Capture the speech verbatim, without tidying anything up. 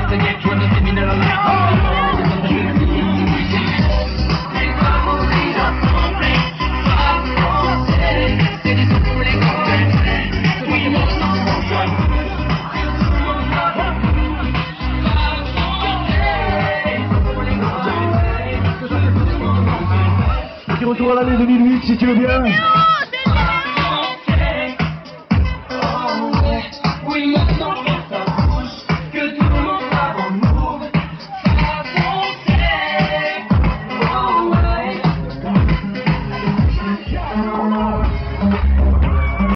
Retour à l'année deux mille huit si tu veux bien.